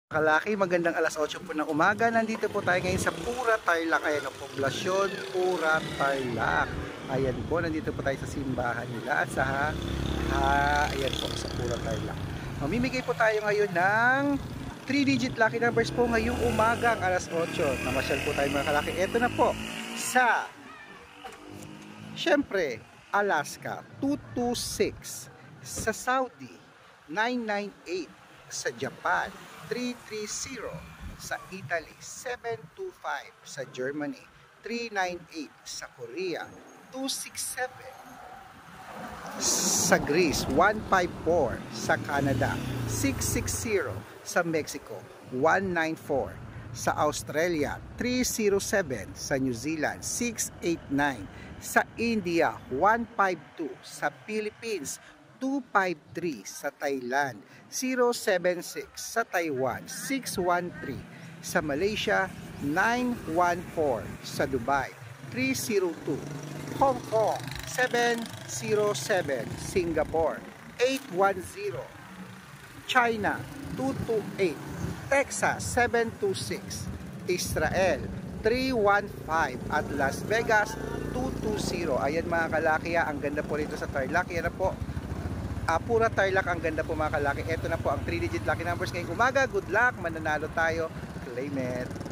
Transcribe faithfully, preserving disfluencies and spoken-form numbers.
Kalaki, magandang alas otso po ng umaga. Nandito po tayo ngayon sa Pura Tarlac. Ayan o, poblasyon Pura Tarlac. Ayan po, nandito po tayo sa simbahan nila at sa ha, ayan po, sa Pura Tarlac. Mamimigay po tayo ngayon ng three digit lucky numbers po ngayong umaga ang alas otso. Namasyal po tayo mga kalaki. Ito na po sa syempre Alaska two two six, sa Saudi nine nine eight, sa Japan three three zero, sa Italy seven two five, sa Germany three nine eight, sa Korea two six seven, sa Greece one five four, sa Canada six six zero, sa Mexico one nine four, sa Australia three zero seven, sa New Zealand six eight nine, sa India one five two, sa Philippines two five three, sa Thailand zero seven six, sa Taiwan six one three, sa Malaysia nine one four, sa Dubai three zero two, Hong Kong seven zero seven, Singapore eight one zero, China two two eight, Texas seven two six, Israel three one five, at Las Vegas two two zero. Ayan mga kalaki, ang ganda po rito sa Tarlac. Yan na po, Uh, Pura Tarlac, ang ganda po mga kalaki. Ito na po ang three digit lucky numbers ngayong umaga. Good luck, mananalo tayo. Claim it.